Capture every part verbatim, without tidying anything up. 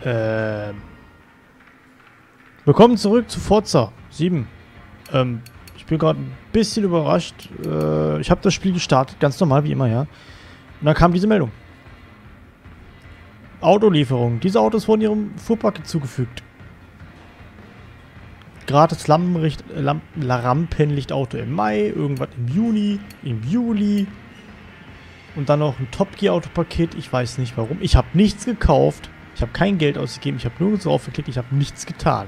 Ähm. Willkommen zurück zu Forza sieben. Ähm, ich bin gerade ein bisschen überrascht. Äh, ich habe das Spiel gestartet, ganz normal wie immer, ja. Und dann kam diese Meldung. Autolieferung. Diese Autos wurden ihrem Fuhrpark zugefügt. Gratis Lampenlicht, Lamp Rampenlichtauto im Mai, irgendwas im Juni, im Juli. Und dann noch ein Top Gear Autopaket. Ich weiß nicht warum. Ich habe nichts gekauft. Ich habe kein Geld ausgegeben. Ich habe nur so aufgeklickt. Ich habe nichts getan.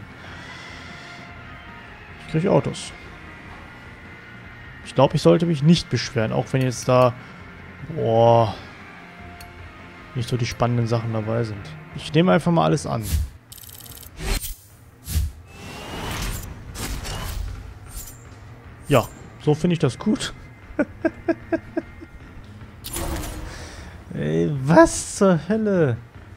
Ich kriege Autos. Ich glaube, ich sollte mich nicht beschweren. Auch wenn jetzt da... Boah... nicht so die spannenden Sachen dabei sind. Ich nehme einfach mal alles an. Ja, so finde ich das gut. Ey, was zur Hölle?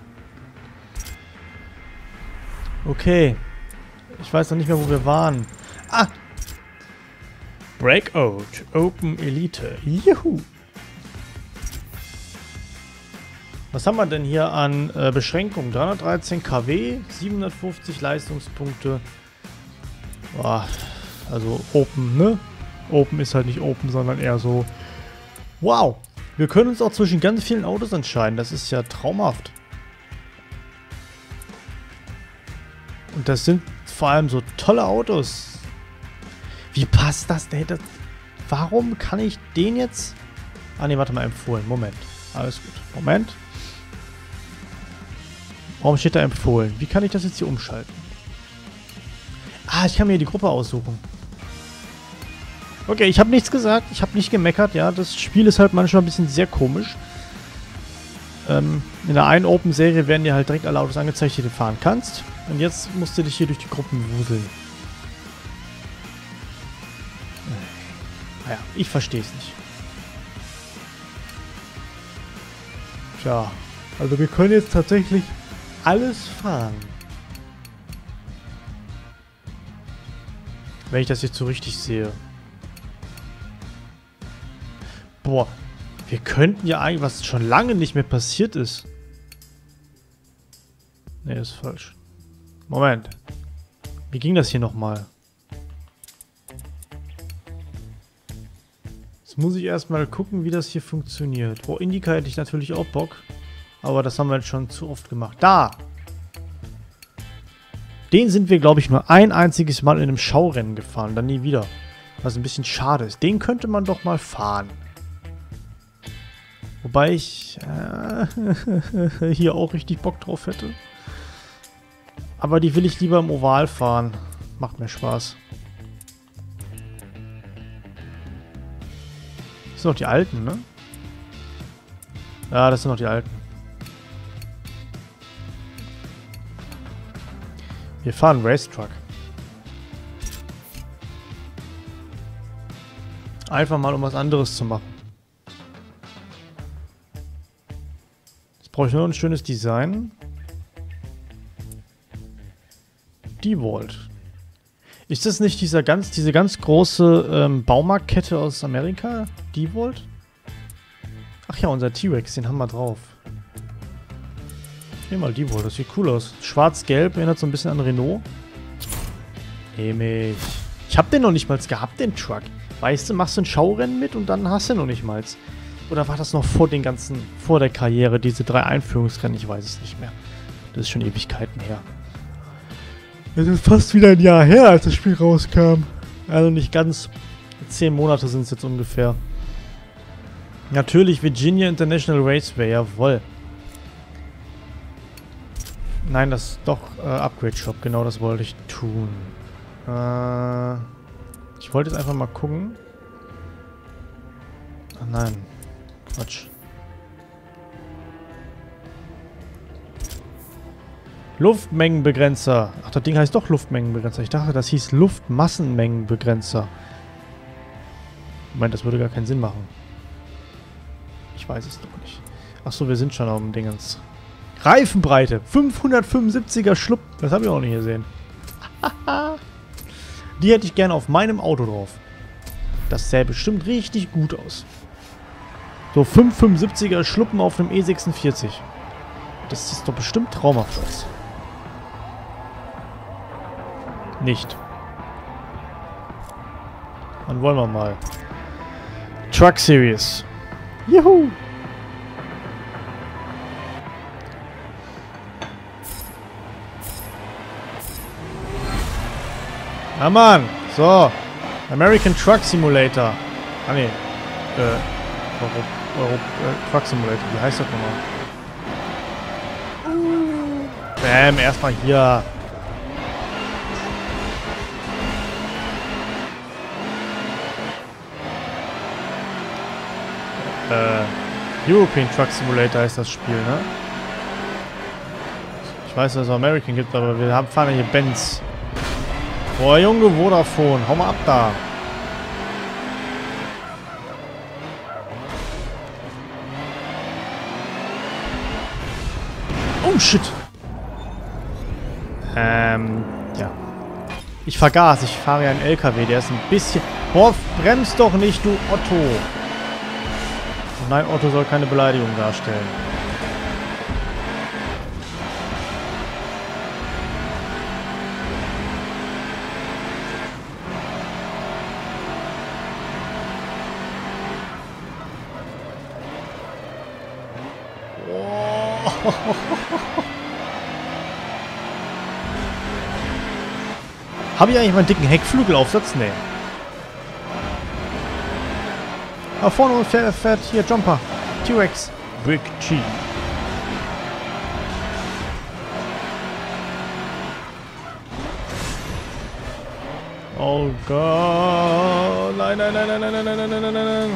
Okay. Ich weiß noch nicht mehr, wo wir waren. Ah! Breakout. Open Elite. Juhu! Was haben wir denn hier an äh, Beschränkungen? dreihundertdreizehn Kilowatt, siebenhundertfünfzig Leistungspunkte. Boah, also Open, ne? Open ist halt nicht Open, sondern eher so... Wow! Wir können uns auch zwischen ganz vielen Autos entscheiden. Das ist ja traumhaft. Und das sind vor allem so tolle Autos. Wie passt das denn? Das, warum kann ich den jetzt... Ah ne, warte mal, empfohlen. Moment. Alles gut. Moment. Warum steht da empfohlen? Wie kann ich das jetzt hier umschalten? Ah, ich kann mir die Gruppe aussuchen. Okay, ich habe nichts gesagt. Ich habe nicht gemeckert. Ja, das Spiel ist halt manchmal ein bisschen sehr komisch. Ähm, in der einen Open-Serie werden dir halt direkt alle Autos angezeigt, die du fahren kannst. Und jetzt musst du dich hier durch die Gruppen wuseln. Naja, ich verstehe es nicht. Tja, also wir können jetzt tatsächlich alles fahren. Wenn ich das jetzt so richtig sehe. Boah, wir könnten ja eigentlich, was schon lange nicht mehr passiert ist. Ne, ist falsch. Moment. Wie ging das hier nochmal? Jetzt muss ich erstmal gucken, wie das hier funktioniert. Oh, Indica hätte ich natürlich auch Bock. Aber das haben wir jetzt schon zu oft gemacht. Da! Den sind wir, glaube ich, nur ein einziges Mal in einem Schaurennen gefahren. Dann nie wieder. Was ein bisschen schade ist. Den könnte man doch mal fahren. Wobei ich äh, hier auch richtig Bock drauf hätte. Aber die will ich lieber im Oval fahren. Macht mir Spaß. Das sind noch die alten, ne? Ja, das sind noch die alten. Wir fahren Racetruck. Einfach mal, um was anderes zu machen. Jetzt brauche ich nur ein schönes Design. DeWalt. Ist das nicht dieser ganz, diese ganz große ähm, Baumarktkette aus Amerika? DeWalt? Ach ja, unser T-Rex, den haben wir drauf. Nehmen mal DeWalt, das sieht cool aus. Schwarz-Gelb, erinnert so ein bisschen an Renault. Nehme ich. Ich hab den noch nicht mal gehabt, den Truck. Weißt du, machst du ein Schaurennen mit und dann hast du noch nicht mal. Oder war das noch vor den ganzen, vor der Karriere, diese drei Einführungsrennen? Ich weiß es nicht mehr. Das ist schon Ewigkeiten her. Es ist fast wieder ein Jahr her, als das Spiel rauskam. Also nicht ganz. Zehn Monate sind es jetzt ungefähr. Natürlich Virginia International Raceway, jawohl. Nein, das ist doch äh, Upgrade Shop, genau das wollte ich tun. Äh, ich wollte jetzt einfach mal gucken. Ach nein, Quatsch. Luftmengenbegrenzer. Ach, das Ding heißt doch Luftmengenbegrenzer. Ich dachte, das hieß Luftmassenmengenbegrenzer. Moment, das würde gar keinen Sinn machen. Ich weiß es doch nicht. Achso, wir sind schon auf dem Dingens. Reifenbreite. fünfhundertfünfundsiebziger Schlupp. Das habe ich auch nicht gesehen. Die hätte ich gerne auf meinem Auto drauf. Das sähe bestimmt richtig gut aus. So fünfhundertfünfundsiebziger Schluppen auf einem E sechsundvierzig. Das ist doch bestimmt traumhaft aus. Nicht. Dann wollen wir mal. Truck Series. Juhu! Ah Mann! So. American Truck Simulator. Ah ne. Äh. Euro, Euro, äh, Truck Simulator. Wie heißt das nochmal? Bam, erstmal hier. Äh, European Truck Simulator heißt das Spiel, ne? Ich weiß, dass es American gibt, aber wir haben, fahren ja hier Benz. Boah, Junge, Vodafone, hau mal ab da. Oh, shit. Ähm, ja. Ich vergaß, ich fahre ja einen L K W, der ist ein bisschen... Boah, bremst doch nicht, du Otto. Nein, Otto soll keine Beleidigung darstellen. Oh. Habe ich eigentlich meinen dicken Heckflügelaufsatz? Nee. Da vorne fährt, fährt hier Jumper. T-Rex. Big G. Oh Gott. Nein, nein, nein, nein, nein, nein, nein, nein, nein, nein.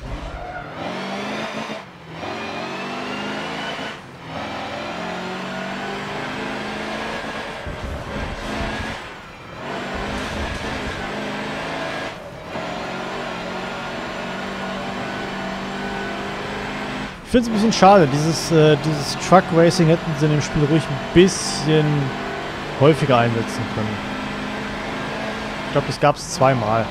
Ich finde es ein bisschen schade. Dieses, äh, dieses Truck Racing hätten sie in dem Spiel ruhig ein bisschen häufiger einsetzen können. Ich glaube, das gab es zweimal.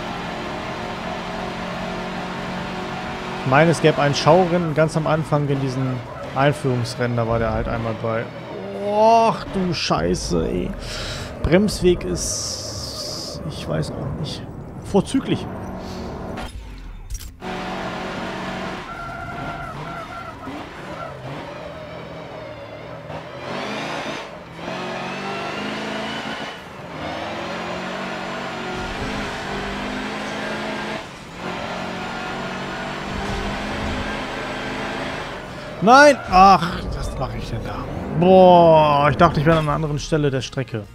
Ich meine, es gäbe ein Schaurennen ganz am Anfang in diesen Einführungsrennen. Da war der halt einmal bei. Och, du Scheiße, ey. Bremsweg ist... Ich weiß auch nicht. Vorzüglich. Nein! Ach, was mache ich denn da? Boah, ich dachte, ich wäre an einer anderen Stelle der Strecke.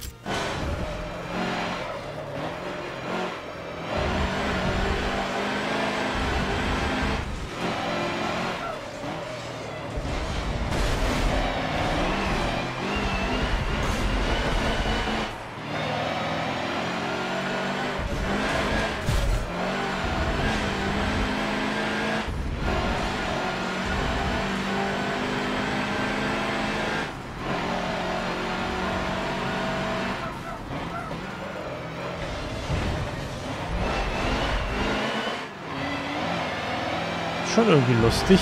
Schon irgendwie lustig.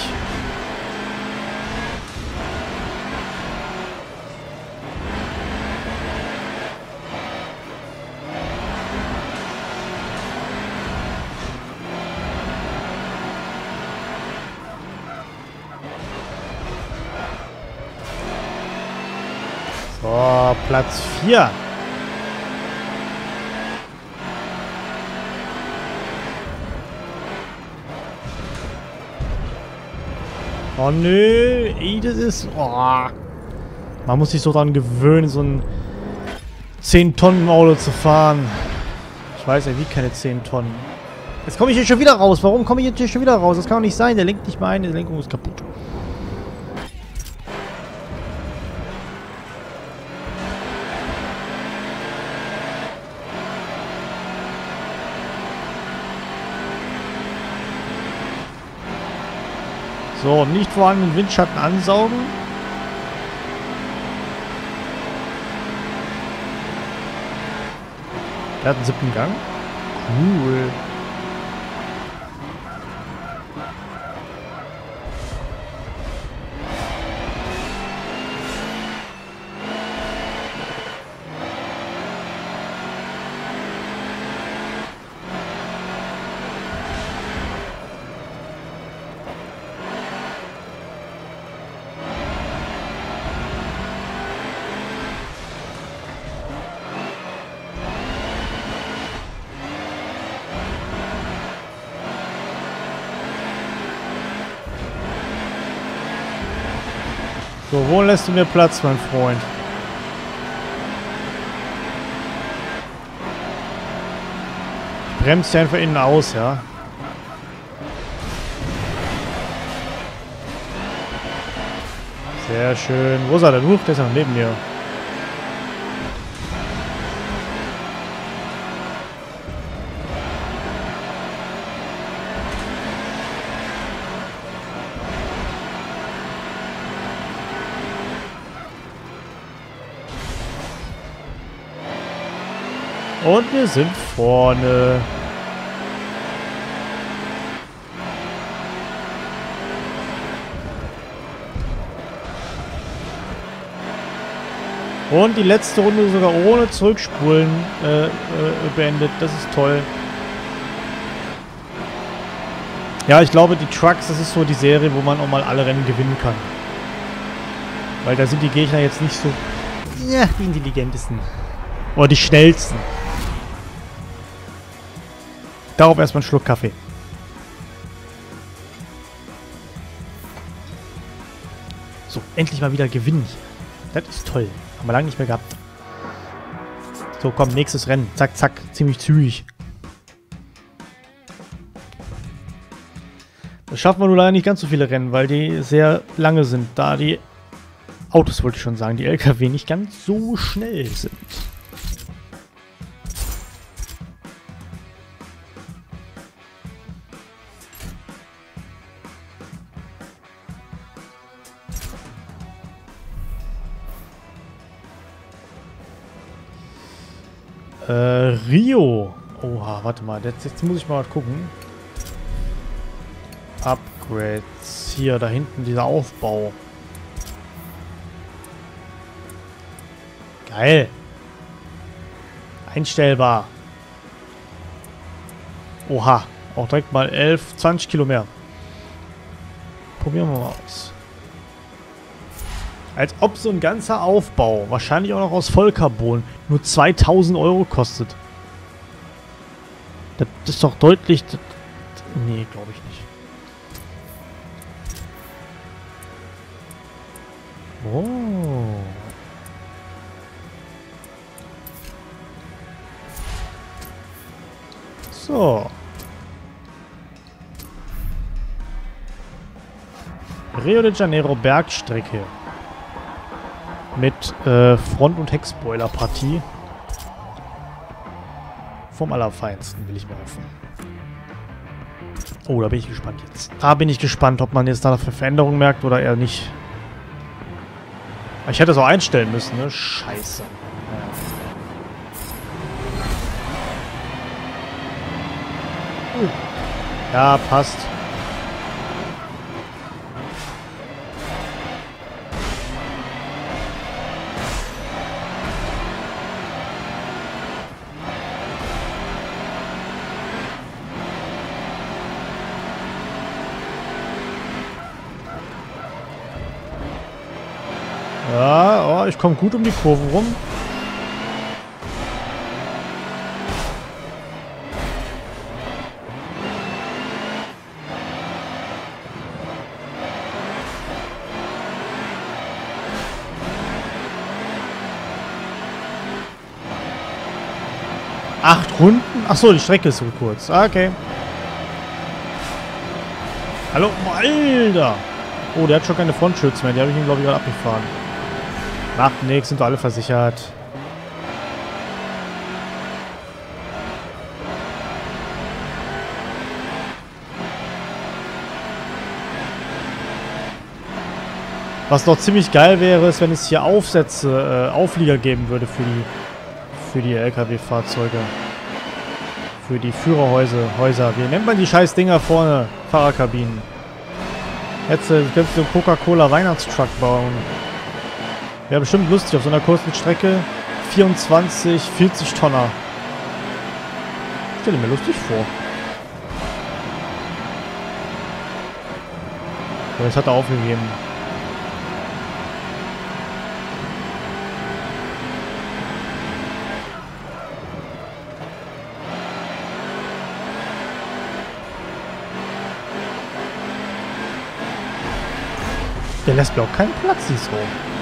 So, Platz vier. Oh nö, ey, das ist... Oh. Man muss sich so daran gewöhnen, so ein zehn Tonnen Auto zu fahren. Ich weiß, er wiegt keine zehn Tonnen. Jetzt komme ich hier schon wieder raus. Warum komme ich jetzt hier schon wieder raus? Das kann doch nicht sein. Der lenkt nicht mal ein. Die Lenkung ist kaputt. So, nicht vorhandenen Windschatten ansaugen. Der hat einen siebten Gang. Cool. So, wo lässt du mir Platz, mein Freund? Ich bremse dich einfach innen aus, ja? Sehr schön. Wo ist er denn? Huch, der ist ja noch neben mir. Und wir sind vorne. Und die letzte Runde sogar ohne Zurückspulen äh, äh, beendet. Das ist toll. Ja, ich glaube, die Trucks, das ist so die Serie, wo man auch mal alle Rennen gewinnen kann. Weil da sind die Gegner jetzt nicht so ja, die intelligentesten. Oder die schnellsten. Darauf erstmal einen Schluck Kaffee. So, endlich mal wieder gewinnen. Das ist toll. Haben wir lange nicht mehr gehabt. So, komm, nächstes Rennen. Zack, zack. Ziemlich zügig. Das schaffen wir nur leider nicht ganz so viele Rennen, weil die sehr lange sind. Da die Autos, wollte ich schon sagen, die L K W nicht ganz so schnell sind. Äh, Rio. Oha, warte mal. Jetzt, jetzt muss ich mal gucken. Upgrades. Hier, da hinten dieser Aufbau. Geil. Einstellbar. Oha. Auch direkt mal elf, zwanzig Kilo mehr. Probieren wir mal aus. Als ob so ein ganzer Aufbau, wahrscheinlich auch noch aus Vollcarbon, nur zweitausend Euro kostet. Das ist doch deutlich... Das, nee, glaube ich nicht. Oh. So. Rio de Janeiro Bergstrecke. Mit äh, Front- und Heckspoiler-Partie. Vom Allerfeinsten, will ich mal hoffen. Oh, da bin ich gespannt jetzt. Da bin ich gespannt, ob man jetzt da für Veränderungen merkt oder eher nicht. Ich hätte es auch einstellen müssen, ne? Scheiße. Ja, passt. Ja, oh, ich komme gut um die Kurve rum. Acht Runden? Achso, die Strecke ist so kurz. Ah, okay. Hallo, Alter! Oh, der hat schon keine Frontschütze mehr. Die habe ich ihn, glaube ich, gerade abgefahren. Macht nichts, sind alle versichert. Was noch ziemlich geil wäre, ist, wenn es hier Aufsätze, äh, Auflieger geben würde für die, für die L K W-Fahrzeuge. Für die Führerhäuser. Häuser. Wie nennt man die scheiß Dinger vorne? Fahrerkabinen. Jetzt äh, könntest du einen Coca-Cola Weihnachtstruck bauen. Wäre bestimmt lustig auf so einer kurzen Strecke. vierundzwanzig, vierzig Tonner. Stelle mir lustig vor. So, jetzt hat er aufgegeben. Der lässt mir auch keinen Platz, die so.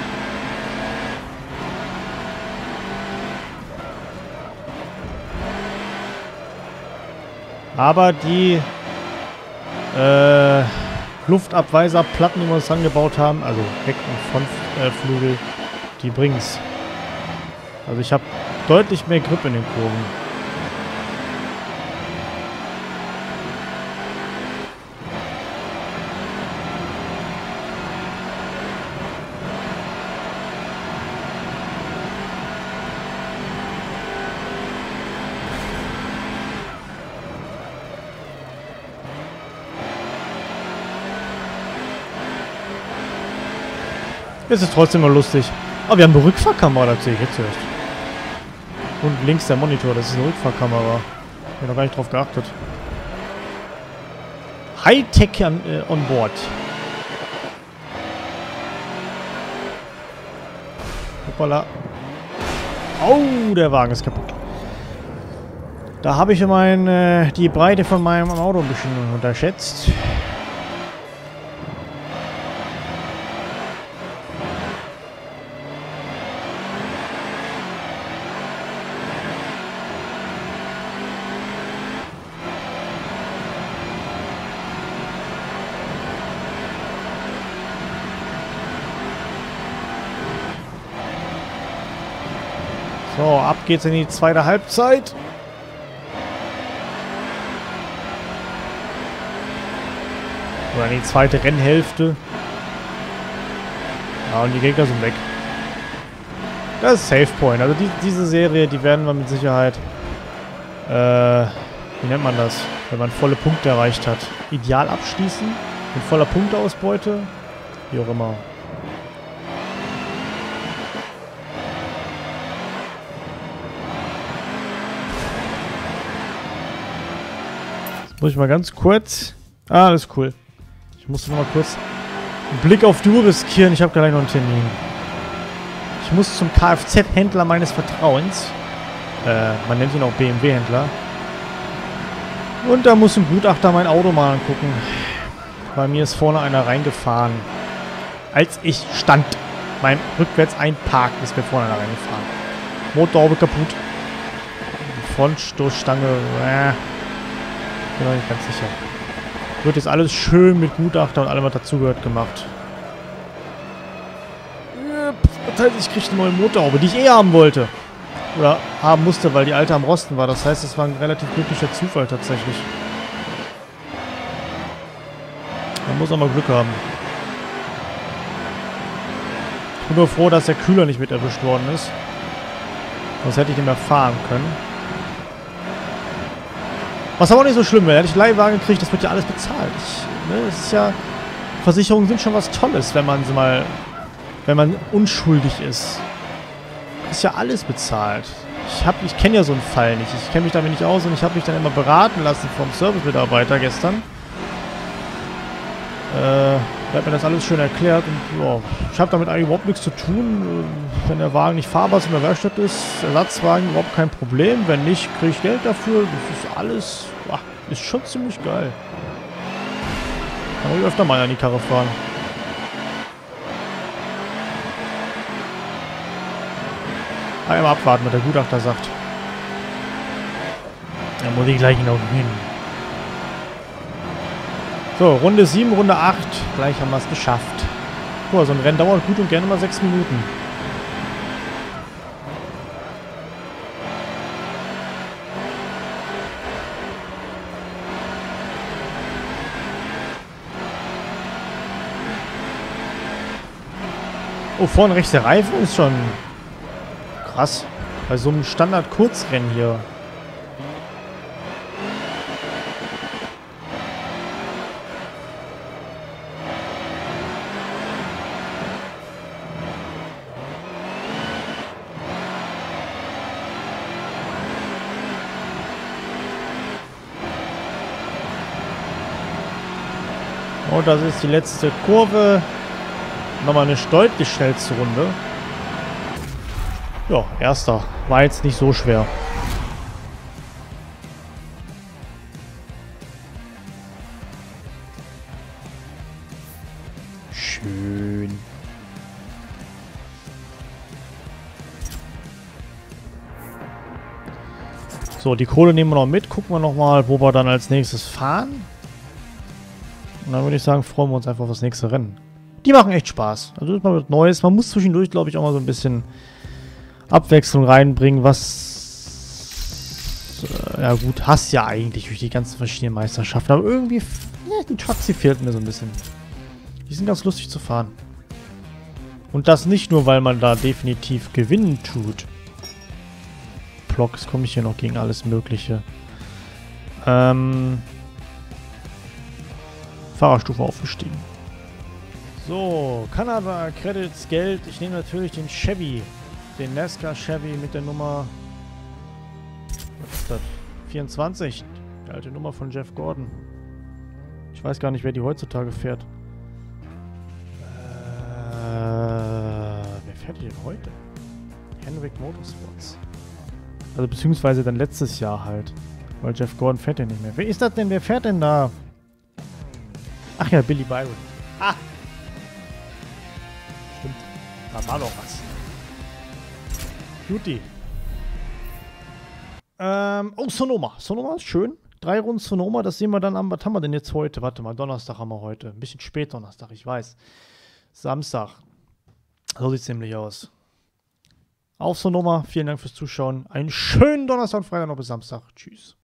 Aber die äh, Luftabweiserplatten, die wir uns angebaut haben, also Heck- und Frontflügel, äh, die bringen's. Also ich habe deutlich mehr Grip in den Kurven. Es ist trotzdem noch lustig. Aber wir haben eine Rückfahrkamera, das sehe ich jetzt erst. Und links der Monitor, das ist eine Rückfahrkamera. Ich habe noch gar nicht drauf geachtet. Hightech an, äh, on board. Hoppala. Oh, der Wagen ist kaputt. Da habe ich mein, äh, die Breite von meinem Auto ein bisschen unterschätzt. So, ab geht's in die zweite Halbzeit. Oder in die zweite Rennhälfte. Ja, und die Gegner sind weg. Das ist Save Point. Also die, diese Serie, die werden wir mit Sicherheit, äh, wie nennt man das? Wenn man volle Punkte erreicht hat. Ideal abschließen. Mit voller Punkteausbeute. Wie auch immer. Muss ich mal ganz kurz... Ah, das ist cool. Ich muss noch mal kurz einen Blick auf die Uhr riskieren. Ich habe gleich noch einen Termin. Ich muss zum Kfz-Händler meines Vertrauens. Äh, man nennt ihn auch B M W-Händler. Und da muss ein Gutachter mein Auto mal angucken. Bei mir ist vorne einer reingefahren. Als ich stand. Beim rückwärts einparken ist mir vorne einer reingefahren. Motorhaube kaputt. Die Frontstoßstange... Äh, bin noch nicht ganz sicher. Wird jetzt alles schön mit Gutachter und allem, was dazugehört, gemacht. Das heißt, ich kriege eine neue Motorhaube, die ich eh haben wollte. Oder haben musste, weil die alte am Rosten war. Das heißt, es war ein relativ glücklicher Zufall tatsächlich. Man muss auch mal Glück haben. Ich bin nur froh, dass der Kühler nicht mit erwischt worden ist. Sonst hätte ich den mehr fahren können. Was aber auch nicht so schlimm wäre. Hätte ich Leihwagen gekriegt, das wird ja alles bezahlt. Ich, ne, das ist ja... Versicherungen sind schon was Tolles, wenn man sie mal... Wenn man unschuldig ist. Ist ja alles bezahlt. Ich, hab, ich kenne ja so einen Fall nicht. Ich kenne mich damit nicht aus und ich habe mich dann immer beraten lassen vom Service-Mitarbeiter gestern. Äh, der hat mir das alles schön erklärt und ja, ich habe damit eigentlich überhaupt nichts zu tun. Wenn der Wagen nicht fahrbar ist in der Werkstatt ist, Ersatzwagen überhaupt kein Problem. Wenn nicht, kriege ich Geld dafür. Das ist alles, ach, ist schon ziemlich geil. Kann ich öfter mal an die Karre fahren. Einmal abwarten, was der Gutachter sagt. Dann muss ich gleich noch hin. So, Runde sieben, Runde acht. Gleich haben wir es geschafft. Boah, so ein Rennen dauert gut und gerne mal sechs Minuten. Oh, vorne rechts der Reifen ist schon krass. Bei so einem Standard-Kurzrennen hier. Und das ist die letzte Kurve. Nochmal eine deutlich schnellste Runde. Ja, erster. War jetzt nicht so schwer. Schön. So, die Kohle nehmen wir noch mit. Gucken wir nochmal, wo wir dann als nächstes fahren. Und dann würde ich sagen, freuen wir uns einfach auf das nächste Rennen. Die machen echt Spaß. Also das ist mal was Neues. Man muss zwischendurch, glaube ich, auch mal so ein bisschen Abwechslung reinbringen, was... Äh, ja gut, hast ja eigentlich durch die ganzen verschiedenen Meisterschaften. Aber irgendwie... Ja, die Trucks, die fehlten mir so ein bisschen. Die sind ganz lustig zu fahren. Und das nicht nur, weil man da definitiv gewinnen tut. Blocks komme ich hier noch gegen alles Mögliche. Ähm... Fahrerstufe aufgestiegen. So, Kanada, Credits, Geld. Ich nehme natürlich den Chevy. Den NASCAR Chevy mit der Nummer... Was ist das? vierundzwanzig. Die alte Nummer von Jeff Gordon. Ich weiß gar nicht, wer die heutzutage fährt. Äh, wer fährt die denn heute? Henrik Motorsports. Also beziehungsweise dann letztes Jahr halt. Weil Jeff Gordon fährt ja nicht mehr. Wer ist das denn? Wer fährt denn da? Ach ja, Billy Byron. Ah! Stimmt. Da war doch was. Beauty. Ähm, oh, Sonoma. Sonoma ist schön. Drei Runden Sonoma, das sehen wir dann am... Was haben wir denn jetzt heute? Warte mal, Donnerstag haben wir heute. Ein bisschen spät Donnerstag, ich weiß. Samstag. So sieht es nämlich aus. Auf Sonoma. Vielen Dank fürs Zuschauen. Einen schönen Donnerstag und Freitag noch bis Samstag. Tschüss.